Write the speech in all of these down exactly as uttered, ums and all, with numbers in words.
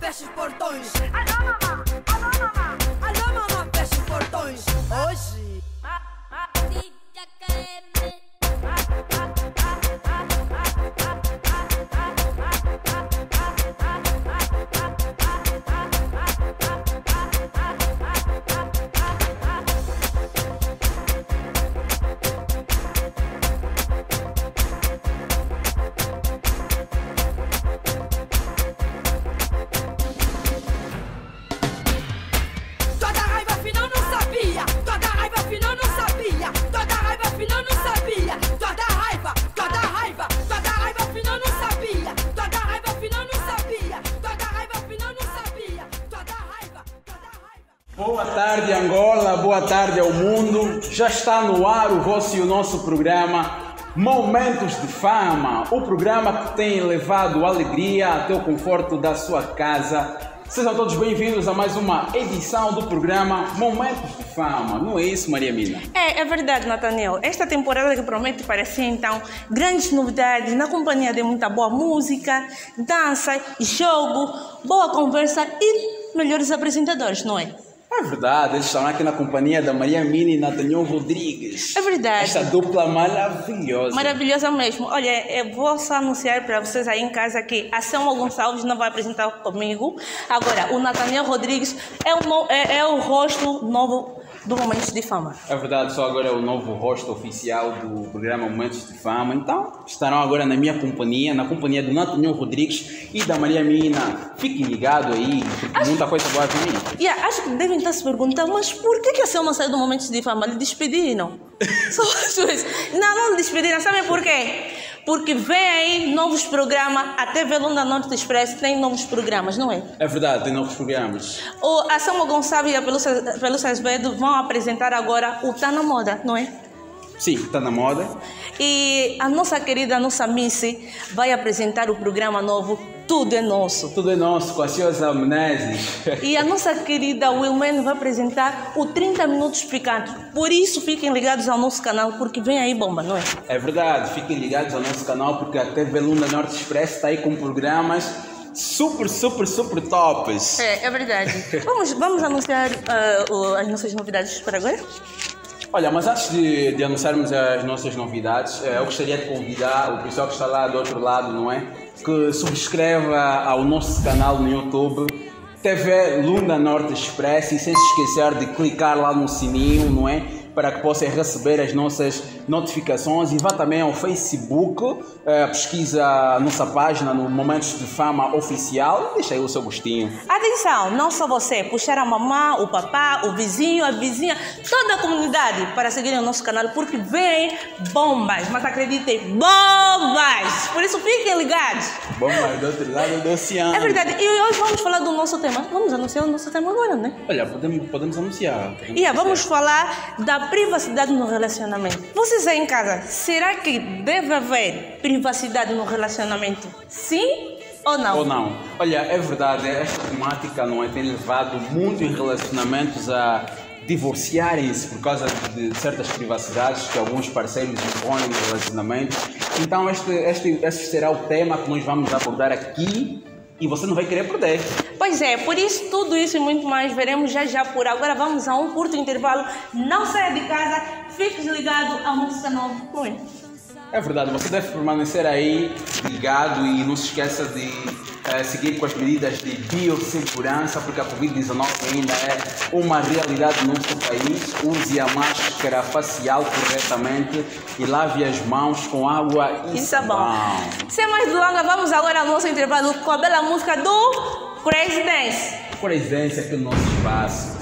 fecha os portões. Alô, mamãe, alô, mamãe, alô, mamãe, fecha os portões. Hoje. Boa tarde, Angola, boa tarde ao mundo. Já está no ar o vosso e o nosso programa Momentos de Fama, o programa que tem levado alegria até o conforto da sua casa. Sejam todos bem-vindos a mais uma edição do programa Momentos de Fama. Não é isso, Maria Mina? É, é verdade, Nathaniel. Esta temporada que promete parecer, então, grandes novidades na companhia de muita boa música, dança, jogo, boa conversa e melhores apresentadores, não é? É verdade, eles estão aqui na companhia da Maria Mina e Nathaniel Rodrigues. É verdade. Esta dupla maravilhosa. Maravilhosa mesmo. Olha, eu vou só anunciar para vocês aí em casa que a Selma Gonçalves não vai apresentar comigo. Agora, o Nathaniel Rodrigues é o, no, é, é o rosto novo do Momentos de Fama. É verdade, só agora é o novo rosto oficial do programa Momentos de Fama. Então, estarão agora na minha companhia, na companhia do Nathaniel Rodrigues e da Maria Mina. Fiquem ligados aí, porque acho... muita coisa boa vir. Yeah, acho que devem estar se perguntando, mas por que, que a Selma saiu do Momentos de Fama? Lhe despediram? Só isso. Não, não lhe despediram. Sabem por quê? Porque vem aí novos programas, a T V Lunda Norte Express tem novos programas, não é? É verdade, tem novos programas. O, a Selma Gonçalves e a Pelúcia Azevedo vão apresentar agora o Tá na Moda, não é? Sim, está na moda. E a nossa querida, a nossa Missy, vai apresentar o programa novo Tudo é Nosso. Tudo é Nosso, com a senhora Menezes. E a nossa querida Wilman vai apresentar o trinta Minutos Picantes. Por isso, fiquem ligados ao nosso canal, porque vem aí bomba, não é? É verdade, fiquem ligados ao nosso canal, porque a T V Lunda Norte Express está aí com programas super, super, super tops. É, é verdade. vamos, vamos anunciar uh, o, as nossas novidades para agora? Olha, mas antes de, de anunciarmos as nossas novidades, eu gostaria de convidar o pessoal que está lá do outro lado, não é? Que subscreva ao nosso canal no YouTube, T V Lunda Norte Express, e sem se esquecer de clicar lá no sininho, não é? Para que possa receber as nossas notificações, e vá também ao Facebook, eh, pesquisa a nossa página no Momentos de Fama Oficial, deixa aí o seu gostinho. Atenção, não só você, puxar a mamã, o papá, o vizinho, a vizinha, toda a comunidade para seguirem o nosso canal, porque vem bombas, mas acreditem, bombas! Por isso fiquem ligados. Bombas do outro lado do oceano. É verdade, e hoje vamos falar do nosso tema. Vamos anunciar o nosso tema agora, né? Olha, podemos, podemos anunciar. Podemos yeah, vamos falar da privacidade no relacionamento. Vocês aí em casa, será que deve haver privacidade no relacionamento? Sim ou não? Ou não? Olha, é verdade, esta temática não é, tem levado muitos relacionamentos a divorciarem-se por causa de certas privacidades que alguns parceiros impõem no relacionamento. Então este, este, este será o tema que nós vamos abordar aqui e você não vai querer perder. Pois é, por isso tudo isso e muito mais veremos já já. Por agora vamos a um curto intervalo. Não saia de casa, fique ligado ao nosso canal. Oi. É verdade, você deve permanecer aí ligado e não se esqueça de uh, seguir com as medidas de biossegurança, porque a covid dezenove ainda é uma realidade no nosso país. Use a máscara facial corretamente e lave as mãos com água e, e sabão. sabão. Sem mais delongas, vamos agora ao nosso intervalo com a bela música do Crazy Dance. Crazy Dance aqui no nosso espaço.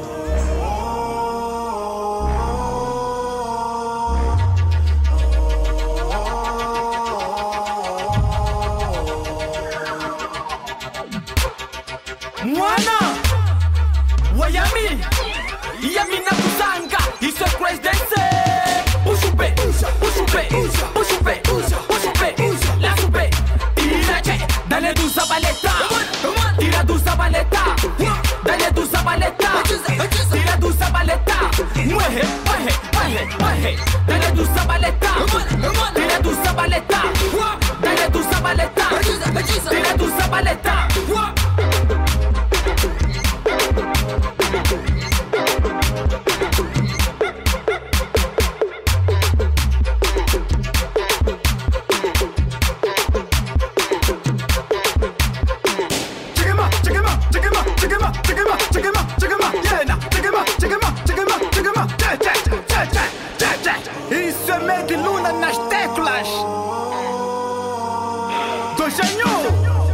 Mwana Wayami Yami na kusanga Isso é Crazy Dance. Usupe Usupe Usupe Usupe La supe Irache Dale do sabaleta Tira do sabaleta Dale do sabaleta Tira do sabaleta Mueje, mueje, mueje, mueje Dale do sabaleta Tira do sabaleta Dale do sabaleta Tira do sabaleta Mojanho.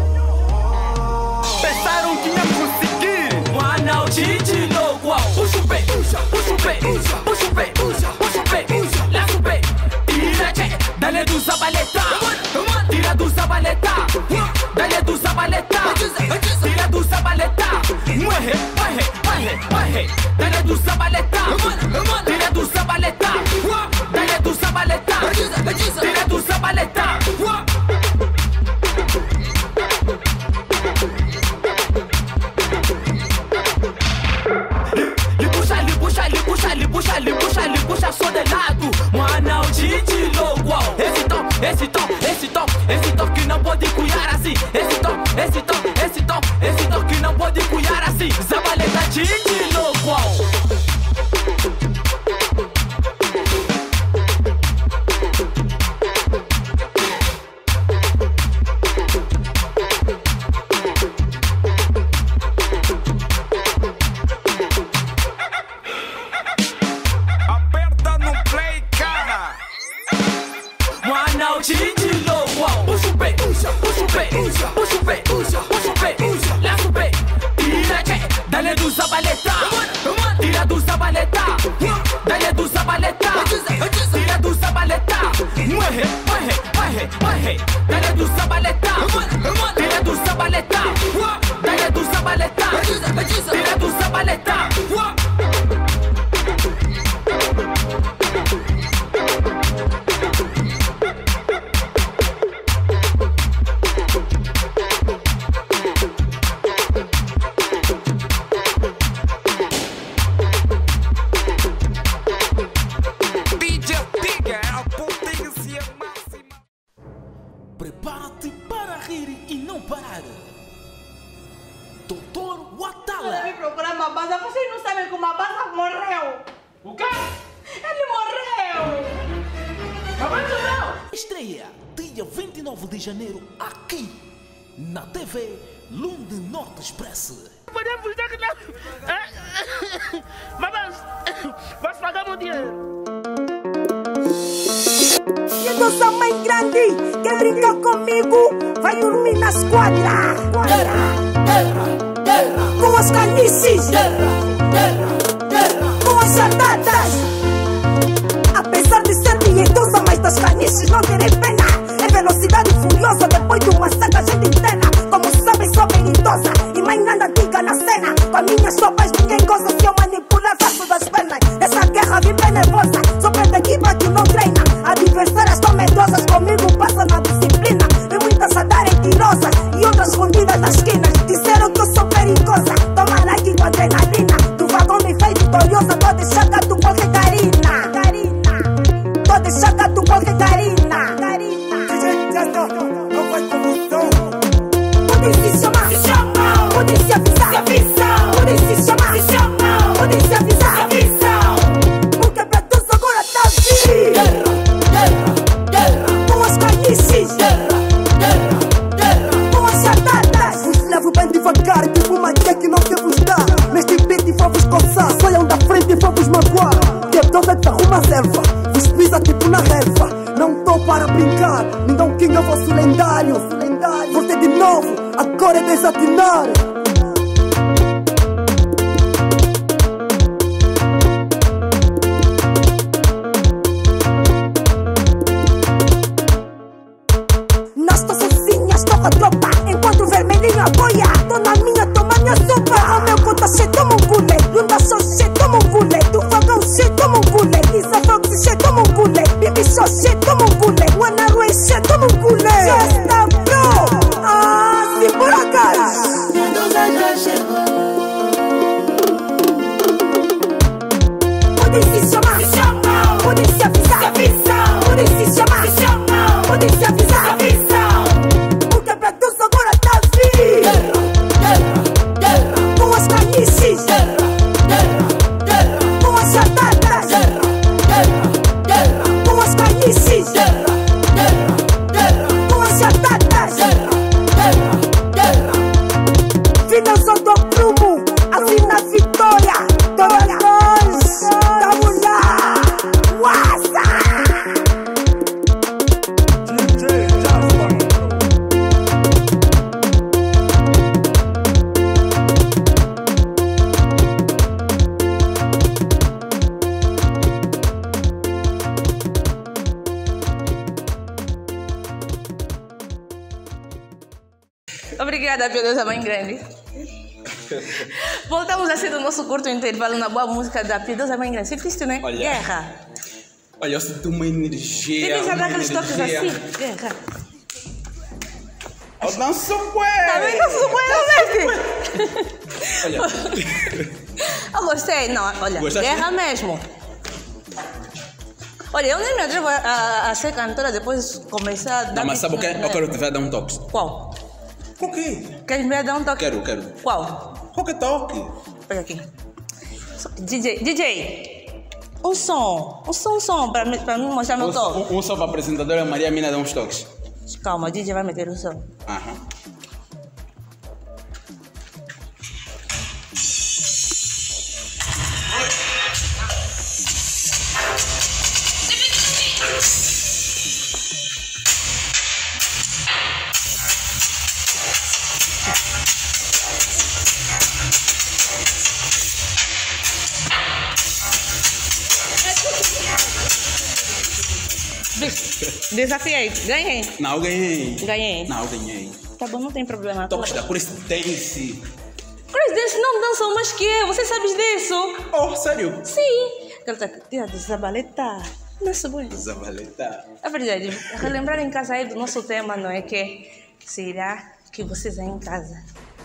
Pensaram que iam conseguir. Mwana o Gigi logo. Puxa o pé, puxa, puxa o pé, puxa o pé, puxa o pé, laço o pé. Tira, tchê, dale do zabaleta. Tira do zabaleta. Dale do zabaleta. Tira do zabaleta. Muerre, muerre, muerre, muerre. Dale do zabaleta. Tira do zabaleta. Dale do zabaleta. Tira do zabaleta. Ele puxa, ele puxa, ele puxa só de lado. Mwana o Gigi logo. Esse tom, esse tom, esse tom, esse tom que não pode cuidar assim. Esse tom, esse tom, esse tom, esse tom que não pode cuidar assim. Zabaleta Gigi logo. Prepara-te para rir e não parar. doutor Watala. Eu devia procurar uma banda. Vocês não sabem que uma banda morreu. O quê? Ele morreu. Mas não. Estreia dia vinte e nove de janeiro aqui na T V Lunde Norte Express. Podemos dizer que não. Mas vamos pagar o dinheiro. Eu sou mãe grande, quer brincar comigo, vai dormir na esquadra. Terra, terra, terra. Com as canices, Terra, terra, terra. com as chatadas. Apesar de ser diedosa, mas das canices não terei pena. É velocidade furiosa, depois de uma saca a gente entena. Como sabem, sou veridosa e mais nada diga na cena. Com as minhas sopas ninguém goza, se eu manipular faço das pernas. Essa guerra vive nervosa, sou preta equipa que não treina. Adversárias tão medrosas, comigo passa na disciplina. Vi muitas a darem tirosas e outras escondidas nas esquinas. Disseram que eu sou perigosa, toma like com adrenalina. Do vagão me fez vitoriosa, tô deixando gato qualquer carina. Carina, tô deixando gato qualquer carina. Carina, Não vai confusão. podem se chamar, se chamam. Podem se avisar, se avisam. Podem se chamar, se chamam. Podem se avisar, se avisam. Porque pra todos agora tá vindo. Terra, terra, Com as canices, terra, terra, terra. com as chatadas. Vos levo bem devagar, tipo uma guia que não quer vos dar. Neste beat vou vos coçar, saiam da frente e vou vos magoar. Que é toda que arruma selva, vos pisa tipo na relva. Não tô para brincar, Mindão King é vosso lendário. Voltei de novo, agora é desatinar. Nós tô sozinha, estou com a tropa. Enquanto o vermelhinho apoia, tô na minha, toma minha sopa. O meu conta cheio, toma um gule. Lunda só cheio, toma um gule. Do fogão cheio, toma um gule. Isa Fox cheio, toma um gule. Bibi só cheio, toma um gule. Wana Rui cheio, toma um gule. Já está pro. Ah, se por acaso. Podem se chamar, se chamam. Podem se avisar, se avisam. Podem se chamar, se chamam. Podem se avisar, se avisam. Porque pra todos agora tá vindo. Terra, terra, Com as canices, terra, terra, terra. com as chatadas. Terra, terra, terra. Com as canices, Terra, terra, terra. com as chatadas. Terra, terra, terra. Vida só do prumo, assim na vitória. Dorações da mulher. Obrigada, piedosa mãe grande. Voltamos assim do nosso curto intervalo na boa música da piedosa mãe grande. Sentiste, né? Olha. Guerra. Olha, eu sinto uma energia. Tem que já uma dar aqueles toques energia. assim. Guerra. Eu danço bué. Também não sou boa, Olha. Eu gostei. Não, olha, Gostaste? guerra mesmo. Olha, eu nem me atrevo a, a, a ser cantora depois de começar a dar... Não, mas sabe o que? Eu quero te ver dar um toque. Qual? O quê? Queres me dar um toque? Quero, quero. Qual? Qualquer toque. Olha aqui. D J, D J, um som. Um som, um som, para mim, para mim mostrar meu toque. Um, um só para a apresentadora Maria Mina dar uns toques. Calma, o D J vai meter o som. Aham. Desafiei, ganhei. Não, eu ganhei. Ganhei. Não, eu ganhei. Tá bom, não tem problema. Toques da Chris Dance. Chris Dance não dançam mais que eu, você sabe disso? Oh, sério? Sim. Ela tá tia do Zabaleta. Nossa, bonito. Zabaleta. É verdade. Relembrar em casa aí do nosso tema, não é que será que vocês aí em casa...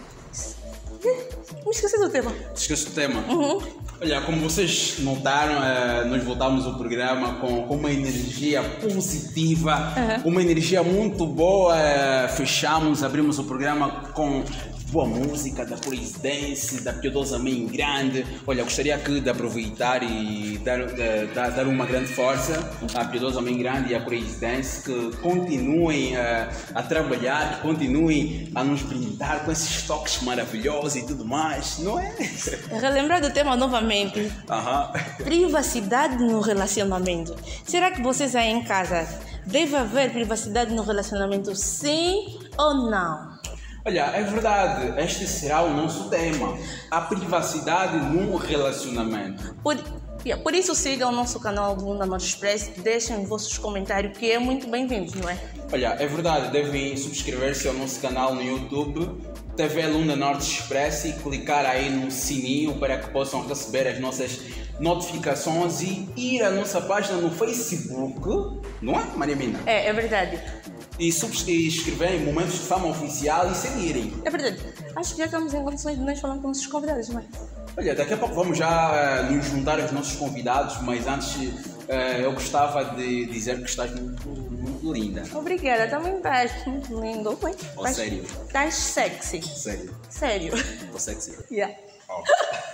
Me esqueci do tema. Esqueci do tema. Uhum. Olha, como vocês notaram, eh, nós voltamos o programa com, com uma energia positiva, Uhum. uma energia muito boa. eh, fechamos, abrimos o programa com boa música da Chris Dance, da Piedosa Mãe Grande. Olha, gostaria aqui de aproveitar e dar, de- dar, dar uma grande força à Piedosa Mãe Grande e à Chris Dance, que continuem eh, a trabalhar, que continuem a nos brindar com esses toques maravilhosos e tudo mais, não é? Relembrar do tema novamente. Aham. Privacidade no relacionamento. Será que vocês aí em casa deve haver privacidade no relacionamento, sim ou não? Olha, é verdade, este será o nosso tema, a privacidade num relacionamento. Por, yeah, por isso sigam o nosso canal do Lunda Norte Express, deixem os vossos comentários, que é muito bem-vindo, não é? Olha, é verdade, devem subscrever-se ao nosso canal no YouTube, T V Lunda Norte Express, e clicar aí no sininho para que possam receber as nossas notificações e ir à nossa página no Facebook, não é, Maria Mina? É, é verdade. E subscreverem Momentos de Fama Oficial e seguirem. É verdade. Acho que já estamos em condições de nós falar com nossos convidados, não é? Olha, daqui a pouco vamos já eh, nos juntar aos nossos convidados, mas antes eh, eu gostava de dizer que estás muito, muito linda. Obrigada, também estás muito lindo. Oi, Oh, estás- sério? Estás sexy. Sério, Sério. tô sexy. Yeah. Oh.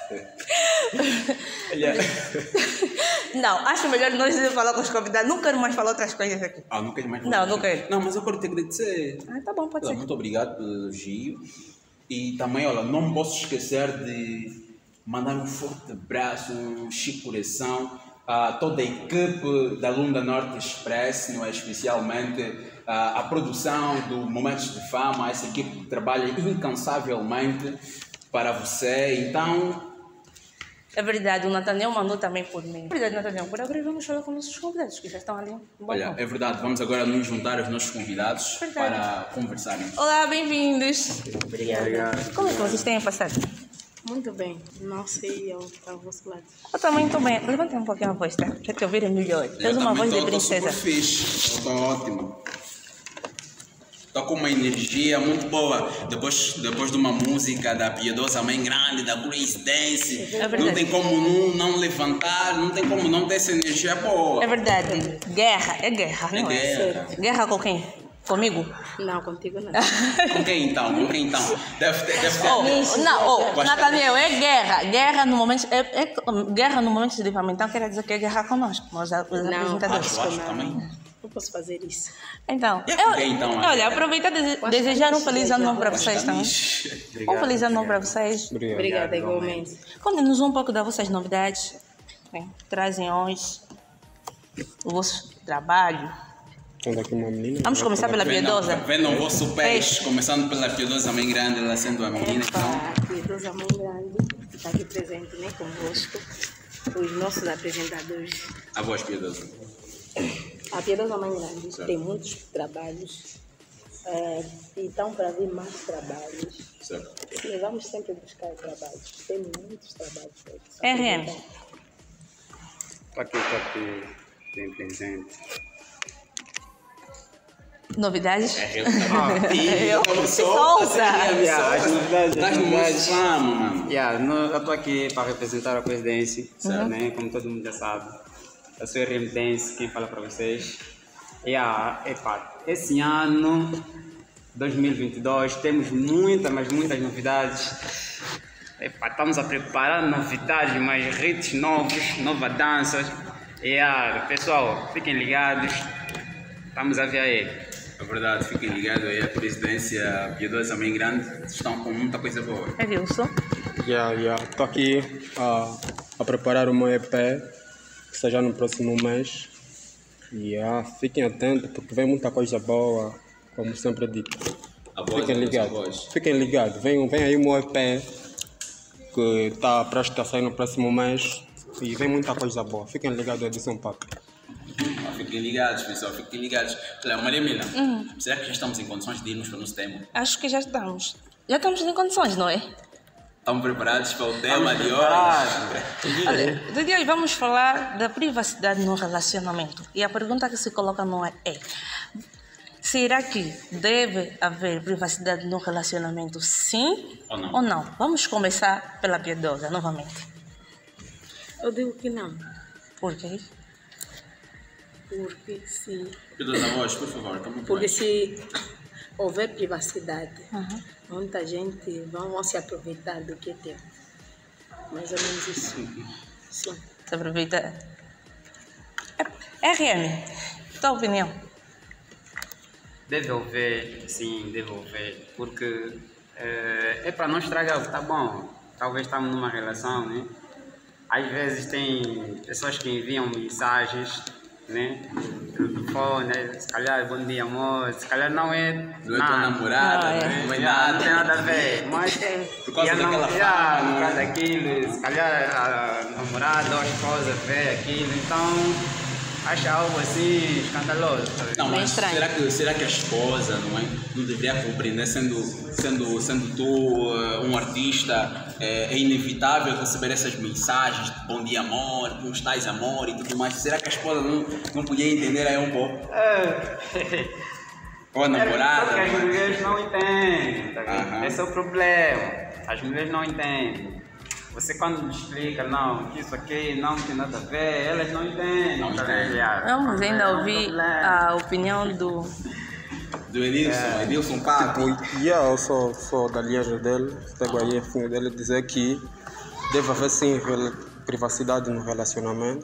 Olha, Não, acho melhor nós falar com os convidados. Não quero mais falar outras coisas aqui. ah, não quero mais. Não, não quero. Não, mas eu quero te agradecer. Ah, tá bom, pode Olha, ser. muito obrigado pelo elogio. E também, olha, não me posso esquecer de mandar um forte abraço, um chico coração a toda a equipe da Lunda Norte Express, não é? Especialmente a, a produção do Momentos de Fama, essa equipe que trabalha incansavelmente para você. Então, É verdade, o Nathaniel mandou também por mim. É verdade, Nathaniel, por agora vamos falar com nossos convidados, que já estão ali. Bom, olha, é verdade, vamos agora nos juntar aos nossos convidados Verdade. para conversarmos. Olá, bem-vindos. Obrigada. Como é que vocês têm passado? Muito bem. Não sei eu estar ao vosso lado. Eu também estou bem. Levantem um pouquinho a voz, tá? Para te ouvirem melhor. Tens Eu uma também voz de tô- tô princesa. super fixe, estou ótimo. Estou com uma energia muito boa. Depois, depois de uma música da Piedosa Mãe Grande, da Chris Dance, É verdade. não tem como não, não levantar, não tem como não ter essa energia boa. É verdade. Guerra, é guerra, É não é? guerra. Guerra com quem? Comigo? Não, contigo não. Com quem então? Com quem então? Deve ter. Deve ter. Oh, não, oh, Gosta- Nathaniel, é guerra. Guerra no momento. É, é, guerra no momento de difamação, então quer dizer que é guerra conosco, nós os Não, apresentadores. acho, acho também. Não posso fazer isso. Então, É com quem, então, olha, Ana? aproveitar e desejar um feliz ano novo para vocês também. Um feliz ano novo para vocês. Obrigada, igualmente. Contem-nos um pouco das vossas novidades. Bem, trazem hoje o vosso trabalho. Temos aqui uma menina. Vamos começar pela Piedosa. Vendo o vosso peixe, começando pela Piedosa Mãe Grande, ela sendo a menina. Então, A Piedosa Mãe Grande está aqui presente, né, convosco. Os nossos apresentadores. a voz Piedosa. A Piedosa Mãe Grande tem muitos trabalhos É, e estão para vir mais trabalhos. Certo. Sim, vamos sempre buscar trabalhos. Tem muitos trabalhos feitos. R M. Estou aqui, estou aqui, bem presente. Novidades? Eu Souza. Yeah, as novidades, Estás as no novidades. Islamo, mano. Yeah, no, eu estou aqui para representar a presidência, Uhum. né? Como todo mundo já sabe. Eu sou R M Dance, quem fala para vocês. Yeah, epa, esse ano, dois mil e vinte e dois, temos muitas, mas muitas novidades. Epa, estamos a preparar novidades, mais hits novos, novas danças. Yeah, pessoal, fiquem ligados. Estamos a ver aí. É verdade, fiquem ligados aí, a presidência piedosa também grande, estão com muita coisa boa. Edilson. Yeah, yeah. Estou aqui a, a preparar o meu E P, que seja no próximo mês. Yeah, fiquem atentos, porque vem muita coisa boa, como sempre dito. A voz, Fiquem a ligados. voz. Fiquem ligados. Vem, vem aí o meu E P, que está prestes a sair no próximo mês. E vem muita coisa boa. Fiquem ligados, Edson Pac. Ah, fiquem ligados, pessoal, fiquem ligados. Olha, Maria Mila, Hum. será que já estamos em condições de irmos para o nosso tema? Acho que já estamos. Já estamos em condições, não é? Estamos preparados para o tema de hoje? Olha, de dia vamos falar da privacidade no relacionamento. E a pergunta que se coloca não é, é será que deve haver privacidade no relacionamento, sim Ou não? ou não? Vamos começar pela piedosa, novamente. Eu digo que não. Por quê? Porque se, Piedosa voz, por favor, como porque se houver privacidade, Uhum. muita gente vão, vão se aproveitar do que tem. Mais ou menos isso. Sim. Se aproveita. R M, tua opinião? Deve haver, sim, deve haver, porque é, é para não estragar, tá bom, talvez estamos numa relação, né? Às vezes tem pessoas que enviam mensagens, né? Pelo telefone, né? Se calhar bom dia amor, se calhar não é Não é tua namorada, Ah, é. né? não é Yeah, nada. não tem nada a ver, mas Por causa yeah, não- daquela yeah, fama, por causa né? daquilo, se calhar a namorada ou a esposa vê aquilo, então acha algo assim escandaloso. sabe? Não, Bem mas estranho. será que, será que a esposa, não é? Não deveria compreender, sendo, sendo, sendo tu eh, um artista, eh, é inevitável receber essas mensagens de bom dia amor, como estás amor e tudo mais. Será que a esposa não, não podia entender aí um pouco? É. Ou a É namorada? porque as não é? mulheres não entendem, tá vendo? Aham. Esse é o problema. As mulheres não entendem. Você quando me explica, não, que isso aqui não tem nada a ver, elas não entendem. Não tá entendem. vendo? Yeah. Vamos ainda É um ouvir problema. a opinião do... Do Edilson, Edilson Paco. Tipo, yeah, eu sou, sou da linhagem dele, pego aí a fim dele dizer que deve haver sim rel- privacidade no relacionamento,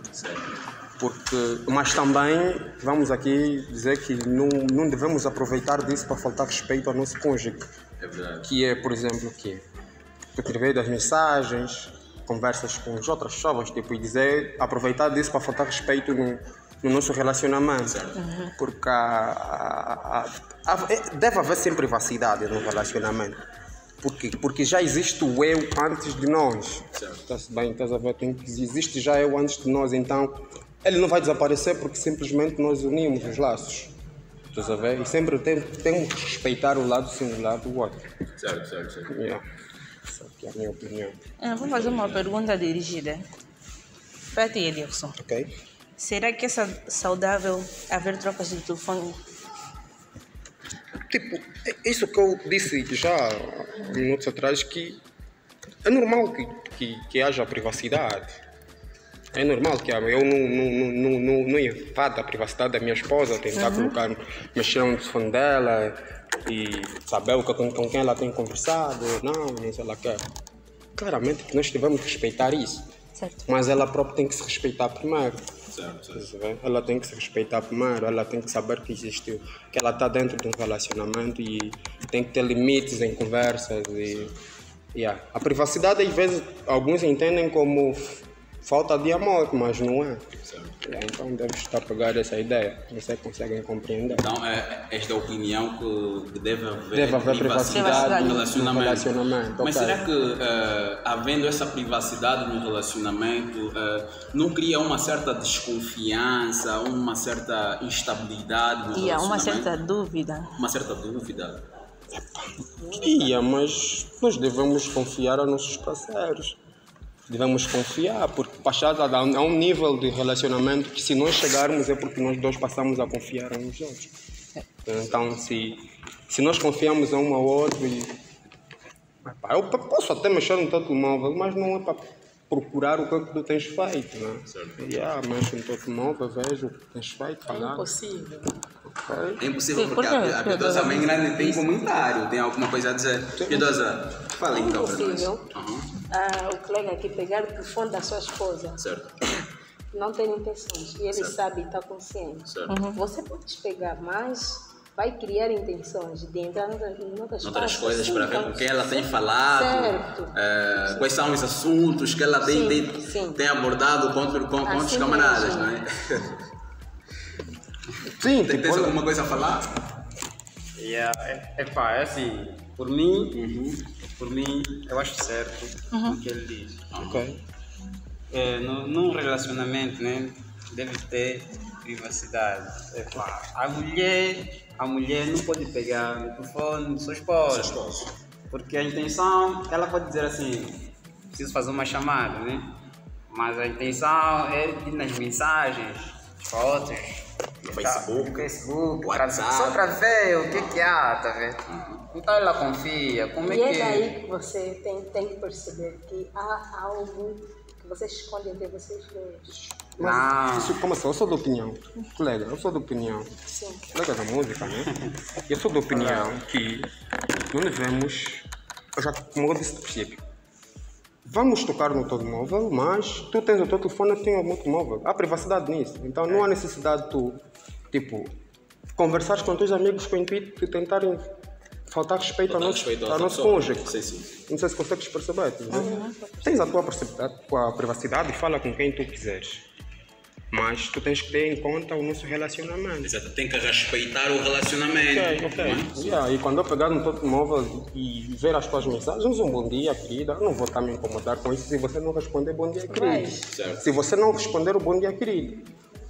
porque, mas também vamos aqui dizer que não, não devemos aproveitar disso para faltar respeito ao nosso cônjuge, É verdade. que é, por exemplo, o quê? Através das mensagens, conversas com as outras pessoas, tipo, e dizer, aproveitar disso para faltar respeito no, no nosso relacionamento. Porque há- há- há- há- deve haver sempre privacidade no relacionamento. Por quê? Porque já existe o eu antes de nós. Está-se bem, estás a ver? Tem- Existe já eu antes de nós, então ele não vai desaparecer porque simplesmente nós unimos os laços. Estás a ver? E sempre tem- temos que respeitar o lado singular do outro. Certo, certo, certo. Yeah. Essa aqui é a minha opinião. Eu vou fazer uma pergunta dirigida para ti, Edilson. Ok? Será que é sa- saudável haver trocas de telefone? Tipo, é isso que eu disse já há minutos atrás, que é normal que, que, que haja privacidade. É normal que haja. Eu não, não, não, não, não invado a privacidade da minha esposa, tentar colocar, mexer no telefone dela e saber o que, com, com quem ela tem conversado, não, não sei lá o que. Claramente que nós devemos respeitar isso. Certo. Mas ela própria tem que se respeitar primeiro. Certo, certo. Estás a ver? Ela tem que se respeitar primeiro, ela tem que saber que existe, que ela está dentro de um relacionamento e tem que ter limites em conversas e yeah. A privacidade às vezes alguns entendem como falta de amor, mas não é. Então deve estar a pegar essa ideia. Vocês conseguem compreender. Então, é esta opinião que deve haver, deve haver privacidade, privacidade no relacionamento. No relacionamento. Mas Okay. será que, uh, havendo essa privacidade no relacionamento, uh, não cria uma certa desconfiança, uma certa instabilidade no E há relacionamento? uma certa dúvida. Uma certa dúvida? Ia, mas nós devemos confiar aos nossos parceiros. Devemos confiar, porque passar a um nível de relacionamento que se nós chegarmos é porque nós dois passamos a confiar uns nos outros. Então, se, se nós confiamos a um ao outro e... Epá, eu posso até mexer no telemóvel, mas não é para procurar o que, é que tu tens feito, né? Yeah, mexo no telemóvel, vejo o que tens feito, É impossível. Okay. É impossível Sim, porque por a, quê? a Piedosa bem grande tem comentário, tem alguma coisa a dizer. Piedosa, fala É então para nós. impossível Uhum. ah, o colega aqui pegar o telefone da sua esposa. Certo. Não ter intenções. E ele Certo. sabe e está consciente. Certo. Uhum. Você pode pegar, mas vai criar intenções de entrar em outras, Outras partes, coisas sim, para ver então, com quem ela tem sim, falado, certo. eh, quais são os assuntos que ela tem, Sim, tem, sim. tem abordado com, com, com Assim outros camaradas, mesmo. não é? Sim, Tem, tipo, tens alguma coisa a falar? Yeah, é, é pá, é assim, por mim, por mim, eu acho certo o que ele diz. ok. É, no, num relacionamento, né, deve ter privacidade. É pá, a mulher, a mulher não pode pegar o telefone do seu esposo, porque a intenção, ela pode dizer assim, preciso fazer uma chamada, né? Mas a intenção é ir nas mensagens, fotos, No Facebook, Facebook, WhatsApp. só para ver o que que há, tá vendo? Então ela confia, como é E é que... daí que você tem, tem que perceber que há algo que você esconde entre vocês dois. Mas isso, como assim? Eu sou da opinião, colega, eu sou da opinião, Sim. colega da música, né? Eu sou da opinião que não devemos, eu já, como eu disse no princípio, vamos tocar no telemóvel, mas tu tens o teu telefone, eu tenho o meu telemóvel. Há privacidade nisso, então não há necessidade de tu, tipo, conversares com teus amigos com o intuito de tentarem faltar respeito ao Faltar nosso, respeito à ao outra nosso pessoa. cônjuge. Sim, sim. Não sei se consegues perceber. Tá vendo? Tens a tua, perce- a tua privacidade e fala com quem tu quiseres. Mas tu tens que ter em conta o nosso relacionamento. Exato, tem que respeitar o relacionamento. Ok, ok. não é? Yeah, e quando eu pegar no teu telemóvel e ver as tuas mensagens, um bom dia, querida, eu não vou estar me incomodar com isso se você não responder bom dia, querido. Certo. Se você não responder o bom dia, querido,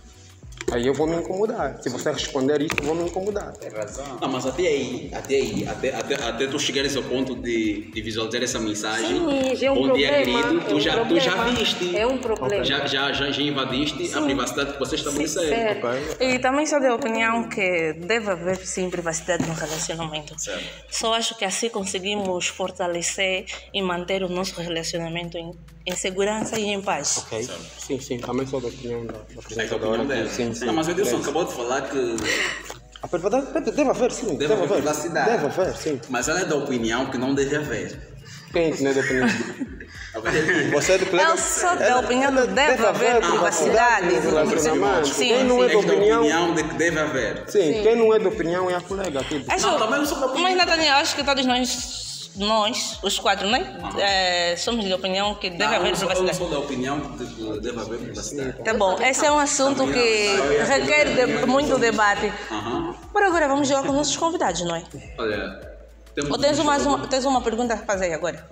aí eu vou me incomodar. Se você responder isso, eu vou me incomodar. Tem razão. Não, mas até aí, até aí, até, até, até tu chegares ao ponto de, de visualizar essa mensagem, Sim, já é um bom dia problema, querido, é tu, um já, tu já problema. viste, É um problema. já, já, já, já invadiste a privacidade que vocês estabeleceram. certo. Ok? E também sou da opinião que deve haver sim privacidade no relacionamento. Certo. Só acho que assim conseguimos fortalecer e manter o nosso relacionamento em, em segurança e em paz. Ok? Sim, sim, também sou da opinião da, da É a apresentadora. opinião dela. Sim, sim. Não, mas o Edilson Deve- acabou de falar que A privacidade deve, deve haver, sim. deve haver privacidade. Deve haver, sim. Mas ela é da opinião que não deve haver. Quem é que não é da opinião? Você é do colega? Eu sou da opinião que deve haver privacidade. no relacionamento. Sim, Quem não é sim. da És da opinião... opinião de que deve haver. Sim, quem não é da opinião é a colega aqui. Acho, Não, também não sou da opinião. mas, Nathaniel, acho que todos nós, nós os quatro, né? É, somos de opinião que deve Não, haver eu, sou, eu privacidade. sou da opinião de que deve haver privacidade. Tá bom, esse é um assunto que requer de- muito debate. Aham. Por agora, vamos jogar com nossos convidados, não é? Olha, temos Ou tens um uma, jogo- uma, tens uma pergunta a fazer agora?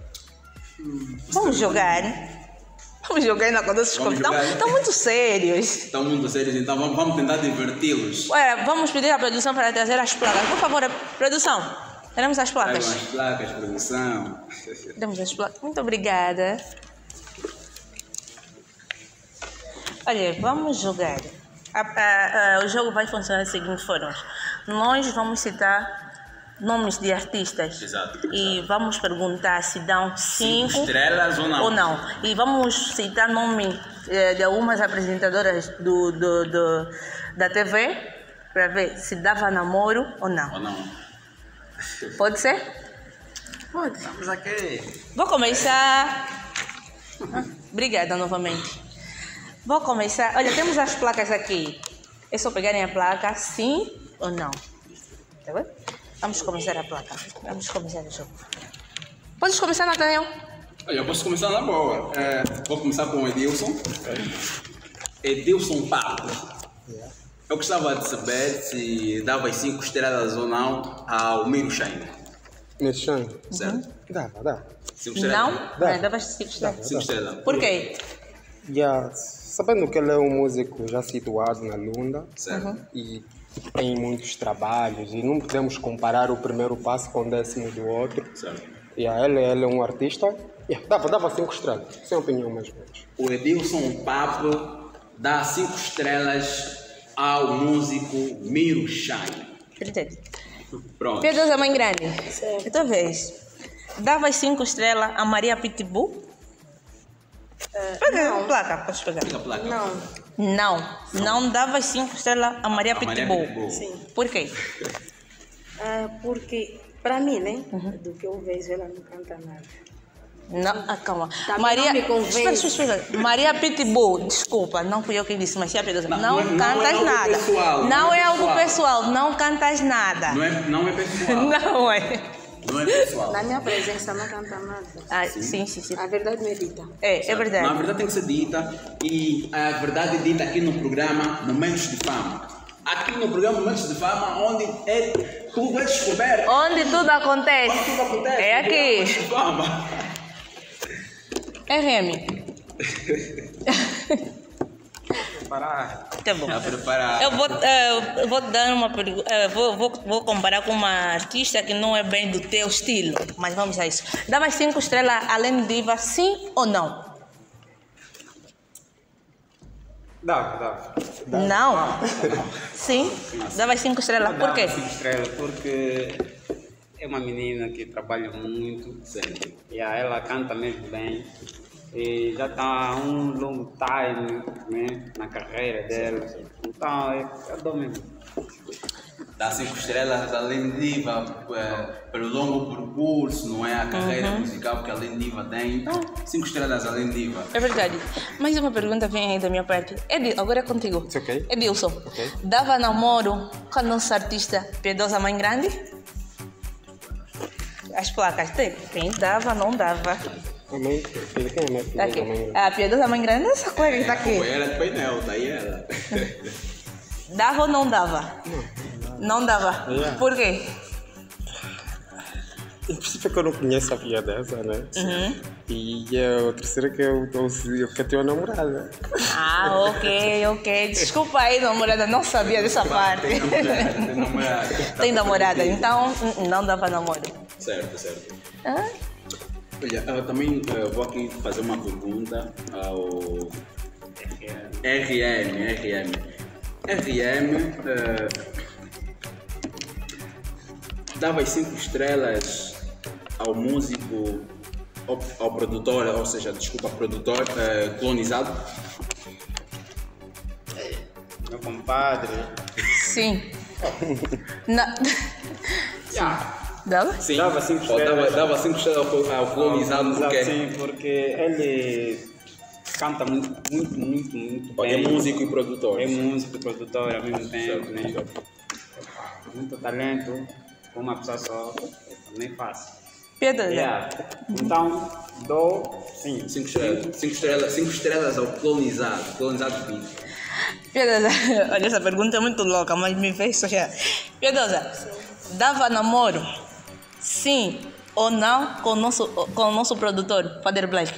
Vamos jogar. Vamos jogar ainda com nossos Vamos convidados. jogar. Estão muito sérios. Estão muito sérios, então vamos, vamos tentar diverti-los. Olha, vamos pedir à produção para trazer as placas. Por favor, produção, teremos as Tragam placas. as placas, produção. Temos as placas. Muito obrigada. Olha, vamos jogar. A- a- a- o jogo vai funcionar da seguinte forma. Nós vamos citar nomes de artistas. Exato. E vamos perguntar se dão cinco Estrelas ou não? ou não. E vamos citar nome eh, de algumas apresentadoras do, do, do- da T V para ver se dava namoro ou não. Ou não? Pode ser? Pode, estamos aqui. Vou começar. Ah, Obrigada novamente. Vou começar. Olha, temos as placas aqui. É só pegarem a placa, sim ou não. Tá bem? Vamos começar a placa. Vamos começar o jogo. Podes começar, Nathaniel? Olha, eu posso começar na boa. É, vou começar com o Edilson. Edilson Papo. Eu gostava de saber se dava cinco estrelas ou não ao Miro Shine. Miro Shine? Certo. Dava, dá. cinco estrelas? Não? Dá. Não, dava cinco estrelas. cinco estrelas. Por quê? Yeah, sabendo que ele é um músico já situado na Lunda, certo. Uhum. E tem muitos trabalhos e não podemos comparar o primeiro passo com o décimo do outro. Certo. Yeah, ele, ele é um artista, yeah, dava, dava cinco estrelas, sem opinião mais ou menos. O Edilson Papo dá cinco estrelas ao músico Miro Shine. Verdade. Pronto. Pedro Mãe Grande. Certo. Outra vez. Dava cinco estrelas a Maria Pitbull? Uh, Pega a placa, podes pegar. Pega a placa. Não. Não, não dava cinco estrelas a Maria A Maria Pitbull. Pitbull. Sim. Por quê? Ah, porque, para mim, né? Do que eu vejo, ela não canta nada. Não, ah, calma. Também Maria, não me convence. espera, espera, espera. Maria Pitbull, desculpa, não fui eu que disse, mas é Pedro. Não, Não, não é- não cantas é algo nada. pessoal, não, não é é algo pessoal. pessoal, não cantas nada. Não é, não é pessoal. Não é. Não é pessoal. Na minha presença, não canta nada. Ah, sim, sim, sim. A verdade não é dita. É, é verdade. Não, a verdade tem que ser dita e a verdade é dita aqui no programa Momentos de Fama. Aqui no programa Momentos de Fama, onde é, tu vais descobrir Onde tudo acontece. onde tudo acontece. É aqui. Momentos de Fama. R M. Parar. Tá bom. A preparar. Eu vou, eh, eu vou dar uma pergunta. eh, vou, vou, vou comparar com uma artista que não é bem do teu estilo, mas vamos a isso. Dava cinco estrelas além de diva, sim ou não? Dava, dava. Não. Sim. Dava cinco estrelas. Por quê? Dava cinco estrelas porque é uma menina que trabalha muito, sempre. E a ela canta mesmo bem. E já está há um longo time, né, na carreira dela. Então, eu, eu dou mesmo. Dá cinco estrelas além de diva, é, pelo longo percurso, não é? A carreira Uhum. musical que além de diva tem. Então, cinco estrelas além de diva. É verdade. Mais uma pergunta vem aí da minha parte. Edil, agora é contigo. It's okay. Edilson, Ok. dava namoro com a nossa artista Piedosa Mãe Grande? As placas, tem? Quem dava, não dava. A mãe, filha, quem é minha filha? Tá aqui. A mãe? A Piedosa Mãe Grande é essa coisa que tá aqui. Foi ela de painel, daí ela. Dava ou não dava? Não dava. Yeah. Por quê? Em princípio é que eu não conheço a filha dessa, né? Uhum. E é a terceira que eu estou que eu tenho a namorada. Ah, ok, ok. Desculpa aí, namorada, não sabia dessa parte. Tem namorada, tem namorada. Tem namorada, então hum, não dava namoro. Certo, certo. Ah? Olha, eu também eh, vou aqui fazer uma pergunta ao R M. R M. R M eh, dava as cinco estrelas ao músico, ao, ao produtor, ou seja, desculpa, produtor eh, colonizado. Meu compadre. Sim. Na... Yeah. Dava? Sim, Dava cinco Ou estrelas. Dava, dava cinco estrelas ao, ao colonizado porque Sim, porque ele canta muito, muito, muito, muito é bem. músico e produtor. É músico e produtor ao mesmo tempo, né? Muito talento, com uma pessoa só, nem é fácil. Pedro, Yeah. Então, dou sim. Cinco estrelas, cinco estrelas, cinco estrelas ao colonizado, colonizado Pinto. Pedrosa, olha, essa pergunta é muito louca, mas me fez sonhar. Pedrosa, dava namoro? Sim ou não com o nosso, com o nosso produtor, Father Black?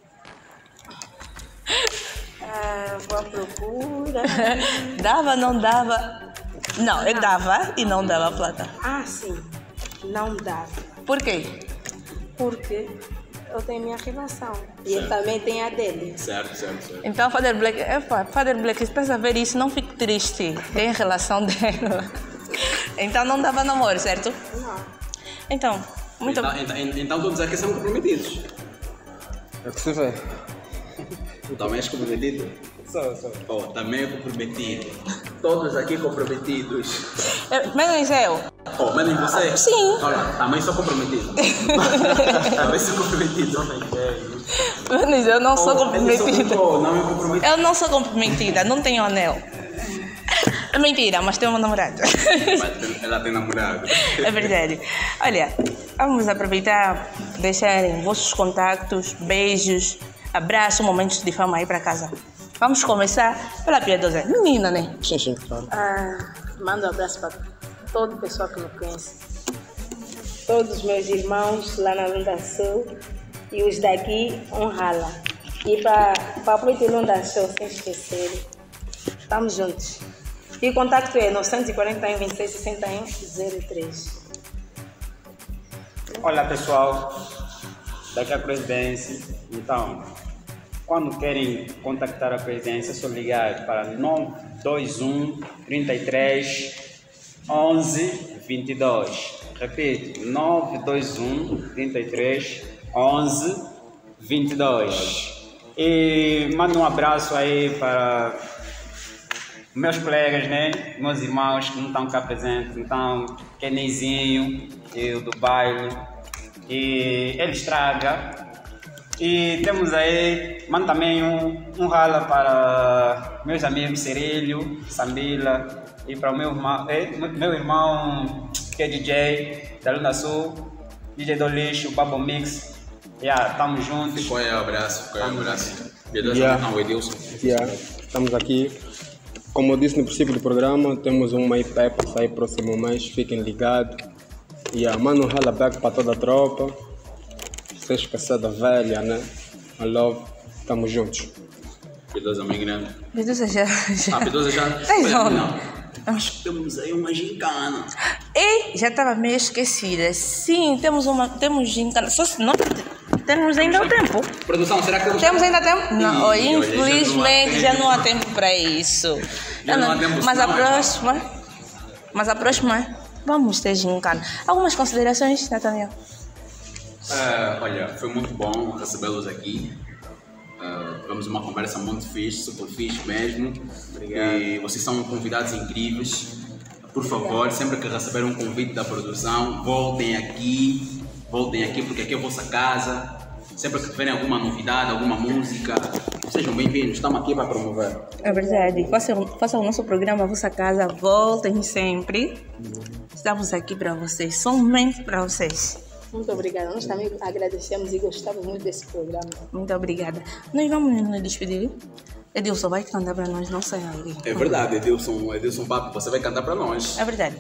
Ah, vou à procura. Dava, não dava? Não, ele dava e não dava plata. Ah, sim. Não dava. Por quê? Porque eu tenho minha relação. E ele também tem a dele. Certo, certo, certo. Então, Father Black, epa, Father Black, se pensa ver isso, não fique triste. Tem relação dela. Então não dava namoro, certo? Não. Então, muito Então, então, então todos aqui são comprometidos. É que se vê. Tu também és comprometido? Sou, sou. Oh, também é comprometido. Todos aqui comprometidos. É, menos eu. Oh, menos você? Sim. Olha, também sou comprometido. Também sou comprometido. Menos eu não sou comprometida. Oh, não é comprometido. Eu não sou comprometida, não tenho anel. É mentira, mas tenho uma namorada. Mas ela tem namorado. É verdade. Olha, vamos aproveitar deixarem vossos contactos, beijos, abraços, momentos de fama aí para casa. Vamos começar pela Piedosa. Menina, né? Sim, sim, claro. Ah, mando um abraço para todo o pessoal que me conhece. Todos os meus irmãos lá na Lunda Sul e os daqui, honrá-la. E para a Proite Lunda Show, sem esquecer, estamos juntos. E o contato é nove quatro um, vinte e seis, sessenta e um, zero três. Olá pessoal, daqui é a Presidência. Então, quando querem contactar a Presidência, é só ligar para nove dois um, trinta e três, onze, vinte e dois. Repito, nove dois um, trinta e três, onze, vinte e dois. E mando um abraço aí para meus colegas, né? Meus irmãos que não estão cá presentes. Então, Kennyzinho, e o do baile, e ele estraga. E temos aí, mando também um, um rala para meus amigos Cirílio, Sambila, e para o meu irmão, eh, meu irmão que é D J da Lunda Sul, D J do Lixo, Babo Mix. Yeah, tamo juntos. Qual é o abraço? Qual é o abraço? Yeah. Não, Edilson. Yeah. Estamos aqui. Como eu disse no princípio do programa, temos uma I P para sair próximo mês. Fiquem ligados. Yeah. Mano, rala back para toda a tropa. Sem esquecer da velha, né? I love. Estamos juntos. Piedosa, minha grande. Piedosa já. já. Ah, Piedosa já. Tem não. não. Acho que temos aí uma gincana. E já estava meio esquecida. Sim, temos uma. Temos gincana. Só se não. Temos ainda o tempo. Produção, será que temos Temos ainda tempo? Não, Ih, infelizmente já não há tempo para isso. Já não há tempo, mas a não, próxima. Mas a próxima. Vamos ter gincana. Algumas considerações, Nathaniel? Uh, olha, foi muito bom recebê-los aqui. Uh, tivemos uma conversa muito fixe, super fixe mesmo. Obrigado. E vocês são convidados incríveis. Por favor, sempre que receberem um convite da produção, voltem aqui. Voltem aqui porque aqui é a vossa casa. Sempre que tiverem alguma novidade, alguma música, sejam bem-vindos. Estamos aqui para promover. É verdade. Façam, façam o nosso programa, a vossa casa. Voltem sempre. Estamos aqui para vocês, somente para vocês. Muito obrigada. Nós também agradecemos e gostamos muito desse programa. Muito obrigada. Nós vamos nos despedir. Edilson vai cantar para nós, não sei aí. É verdade, Edilson, Edilson Papo, você vai cantar para nós. É verdade.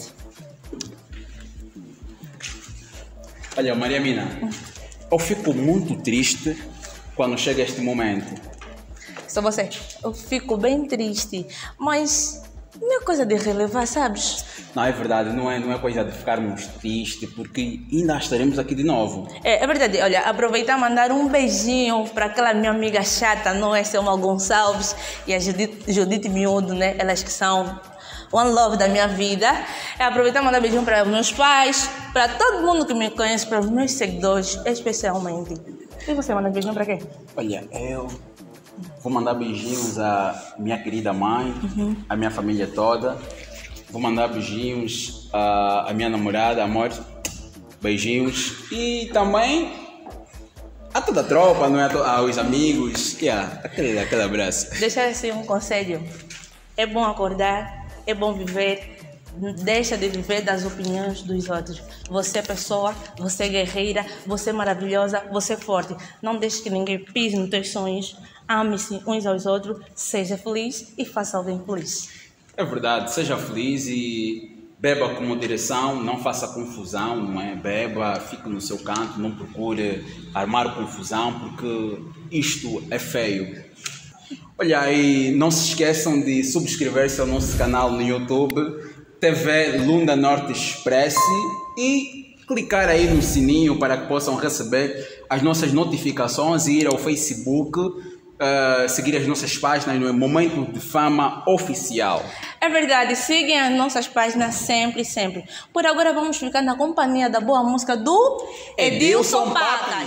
Olha, Maria Mina, eu fico muito triste quando chega este momento. Só você. Eu fico bem triste, mas não é coisa de relevar, sabes? Não, é verdade, não é, não é coisa de ficarmos tristes, porque ainda estaremos aqui de novo. É, é verdade, olha, aproveitar e mandar um beijinho para aquela minha amiga chata, não é, Selma Gonçalves e a Judite, Judite Miúdo, né? Elas que são one love da minha vida. É aproveitar e mandar beijinho para meus pais, para todo mundo que me conhece, para os meus seguidores, especialmente. E você manda beijinho para quem? Olha, eu vou mandar beijinhos à minha querida mãe, Uhum. à minha família toda. Vou mandar beijinhos à, à minha namorada, amor. Beijinhos. E também a toda a tropa, não é? A to- aos amigos. Yeah, aquele, aquele abraço. Deixar assim um conselho. É bom acordar, é bom viver. Deixa de viver das opiniões dos outros. Você é pessoa, você é guerreira, você é maravilhosa, você é forte. Não deixe que ninguém pise nos teus sonhos. Ame-se uns aos outros, seja feliz e faça alguém feliz. É verdade, seja feliz e beba com moderação, não faça confusão, não é? Beba, fique no seu canto, não procure armar confusão, porque isto é feio. Olha, e não se esqueçam de subscrever-se ao nosso canal no YouTube, T V Lunda Norte Express, e clicar aí no sininho para que possam receber as nossas notificações e ir ao Facebook, uh, seguir as nossas páginas no Momento de Fama Oficial. É verdade, sigam as nossas páginas sempre, sempre. Por agora vamos ficar na companhia da boa música do Edilson Papi.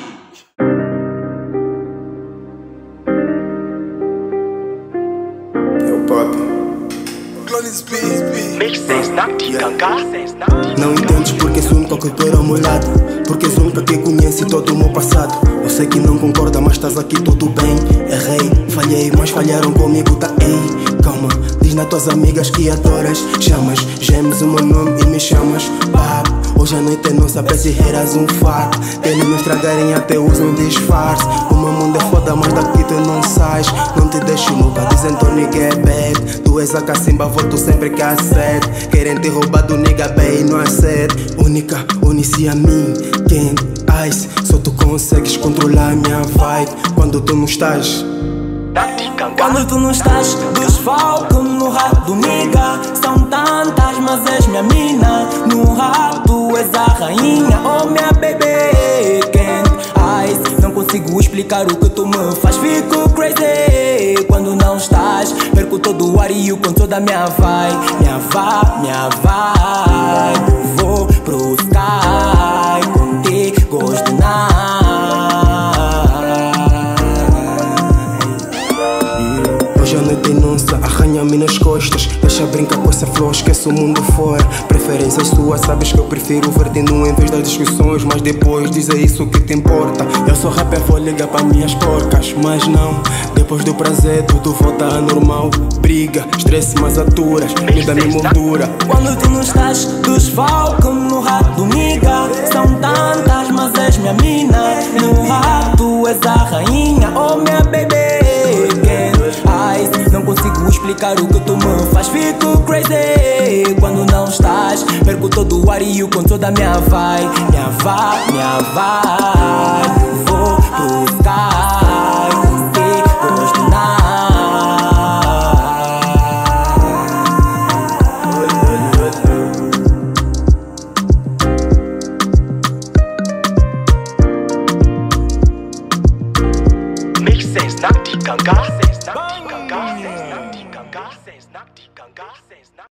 Eu Papi. Não entendes porque sou um coqueteiro molhado, porque sou um que conhece todo o meu passado. Eu sei que não concorda, mas estás aqui tudo bem. Errei, falhei, mas falharam comigo, tá? Ei, calma, diz nas tuas amigas que adoras. Chamas, gemes o meu nome e me chamas Papo. Hoje a noite é nossa, pra se reiras um fato. Querem me estragarem até usam um disfarce. O meu mundo é foda, mas daqui tu não sais. Não te deixo nunca, dizem tu nigga é bad. Tu és a cacimba, volto sempre que há sede. Querem te roubar do nigga, bem, não há sede. Única, unice a mim, quem? Ice, só tu consegues controlar a minha vibe. Quando tu não estás. Quando tu não estás, desfalco no rato, nigga. São tantas, mas és minha mina. No rato és a rainha, oh minha bebê. Can't ice, não consigo explicar o que tu me faz. Fico crazy quando não estás. Perco todo o ar e o controle da minha vibe. Minha vibe, minha vibe. Vou pro sky contigo de night. Hoje a noite é nossa, arranha-me nas costas. Deixa brincar com essa flor, esquece o mundo fora. Preferências suas, sabes que eu prefiro ver-te nu em vez das discussões. Mas depois diz é isso que te importa. Eu sou rapper, vou ligar para minhas porcas. Mas não, depois do prazer tudo volta a normal. Briga, estresse, mas aturas, me dá minha moldura. Quando tu não estás, desfalco no rato, nigga. São tantas, mas és minha mina. No rato és a rainha, oh minha bebê. Não consigo explicar o que tu me faz. Fico crazy quando não estás. Perco todo o ar e o controle da minha vibe. Minha vibe, minha vibe. Vou pro sky contigo de night. Make sense, not the ganga.